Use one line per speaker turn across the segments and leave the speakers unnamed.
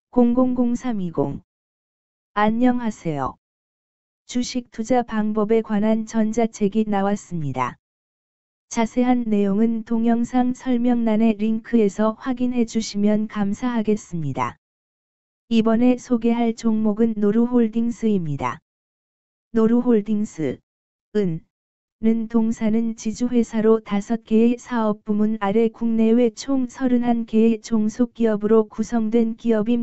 000320. 안녕하세요. 주식 투자 방법에 관한 전자책이 나왔습니다. 자세한 내용은 동영상 설명란의 링크에서 확인해 주시면 감사하겠습니다. 이번에 소개할 종목은 노루홀딩스입니다. 노루홀딩스은 동사는 지주회사로 5개의 사업부문 아래 국내외 총 31개의 종속기업으로 구성된 기업임.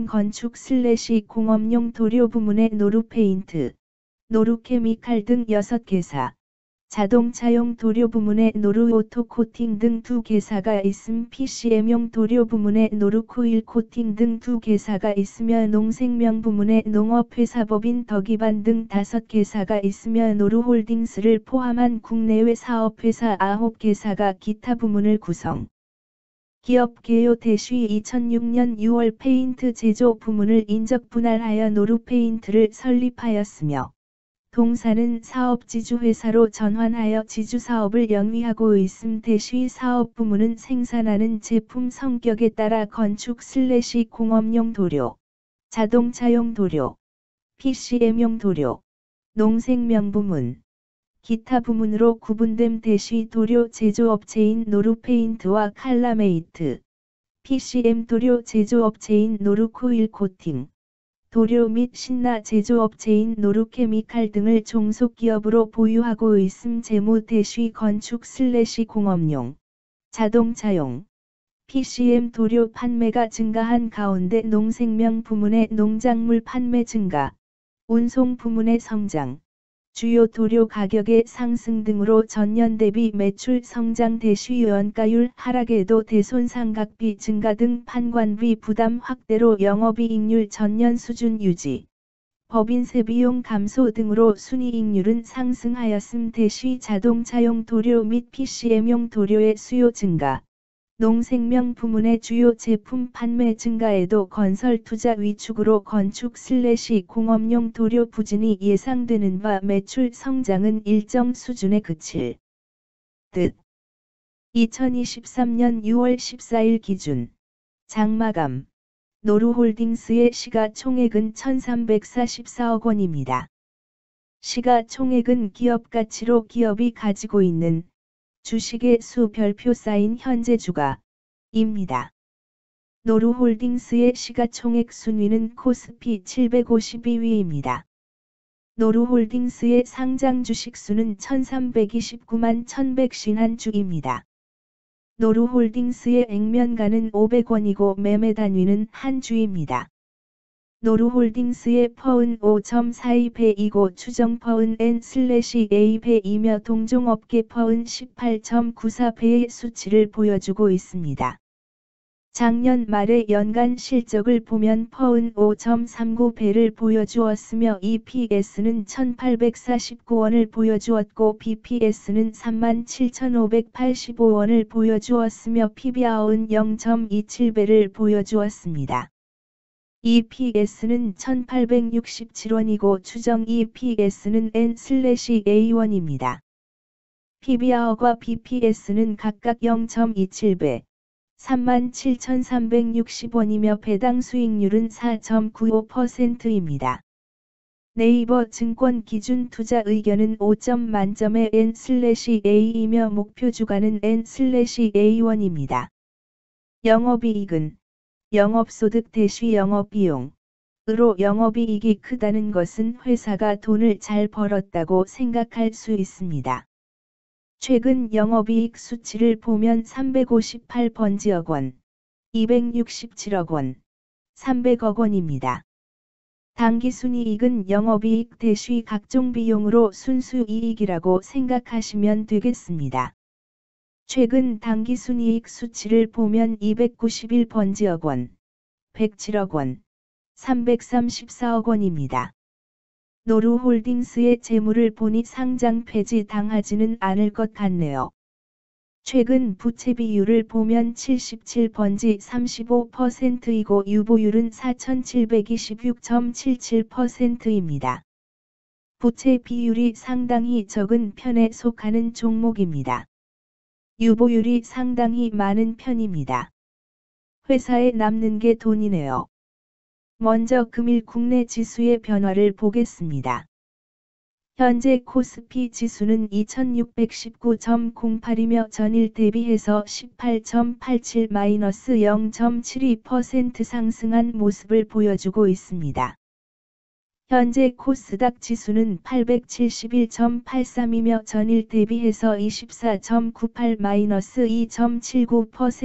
건축/공업용 도료 부문의 노루페인트, 노루케미칼 등 6개사, 자동차용 도료 부문의 노루오토코팅 등 2개사가 있음. PCM용 도료 부문의 노루코일 코팅 등 2개사가 있으며 농생명 부문의 농업회사법인 덕이반 등 5개사가 있으며 노루홀딩스를 포함한 국내외 사업회사 9개사가 기타 부문을 구성. 기업 개요 대시 2006년 6월 페인트 제조 부문을 인적 분할하여 노루페인트를 설립하였으며 동사는 사업 지주회사로 전환하여 지주사업을 영위하고 있음. 대시 사업 부문은 생산하는 제품 성격에 따라 건축/공업용 도료, 자동차용 도료, PCM용 도료, 농생명 부문, 기타 부문으로 구분됨. 대시 도료 제조업체인 노루페인트와 칼라메이트, PCM 도료 제조업체인 노루코일 코팅, 도료 및 신나 제조업체인 노루케미칼 등을 종속기업으로 보유하고 있음. 재무 대시 건축/공업용, 자동차용, PCM 도료 판매가 증가한 가운데 농생명 부문의 농작물 판매 증가, 운송 부문의 성장, 주요 도료 가격의 상승 등으로 전년 대비 매출 성장 대시 원가율 하락에도 대손상각비 증가 등 판관비 부담 확대로 영업이익률 전년 수준 유지, 법인세 비용 감소 등으로 순이익률은 상승하였음. 대시 자동차용 도료 및 PCM용 도료의 수요 증가, 농생명 부문의 주요 제품 판매 증가에도 건설 투자 위축으로 건축/공업용 도료 부진이 예상되는 바 매출 성장은 일정 수준에 그칠 듯. 2023년 6월 14일 기준 장마감 노루홀딩스의 시가총액은 1344억 원입니다. 시가총액은 기업가치로 기업이 가지고 있는 주식의 수 별표 쌓인 현재 주가입니다. 노루홀딩스의 시가총액 순위는 코스피 752위입니다. 노루홀딩스의 상장 주식 수는 1329만 1151주입니다. 노루홀딩스의 액면가는 500원이고 매매 단위는 한 주입니다. 노루홀딩스의 퍼은 5.42배이고 추정 퍼은 N/A배이며 동종업계 퍼은 18.94배의 수치를 보여주고 있습니다. 작년 말의 연간 실적을 보면 퍼은 5.39배를 보여주었으며 EPS는 1849원을 보여주었고 BPS는 37,585원을 보여주었으며 PBR은 0.27배를 보여주었습니다. EPS는 1867원이고 추정 EPS는 N/A1입니다. PBR과 BPS는 각각 0.27배, 37,360원이며 배당 수익률은 4.95%입니다. 네이버 증권 기준 투자 의견은 5점 만점의 N/A이며 목표 주가는 N/A1입니다. 영업이익은 영업소득 대시 영업비용으로 영업이익이 크다는 것은 회사가 돈을 잘 벌었다고 생각할 수 있습니다. 최근 영업이익 수치를 보면 358번지억 원, 267억 원, 300억 원입니다. 당기순이익은 영업이익 대시 각종 비용으로 순수이익이라고 생각하시면 되겠습니다. 최근 당기순이익 수치를 보면 291번지억 원, 107억 원, 334억 원입니다. 노루홀딩스의 재물을 보니 상장 폐지 당하지는 않을 것 같네요. 최근 부채 비율을 보면 77번지 35%이고 유보율은 4,726.77%입니다. 부채 비율이 상당히 적은 편에 속하는 종목입니다. 유보율이 상당히 많은 편입니다. 회사에 남는 게 돈이네요. 먼저 금일 국내 지수의 변화를 보겠습니다. 현재 코스피 지수는 2619.08이며 전일 대비해서 18.87-0.72% 상승한 모습을 보여주고 있습니다. 현재 코스닥 지수는 871.83이며 전일 대비해서 24.98-2.79%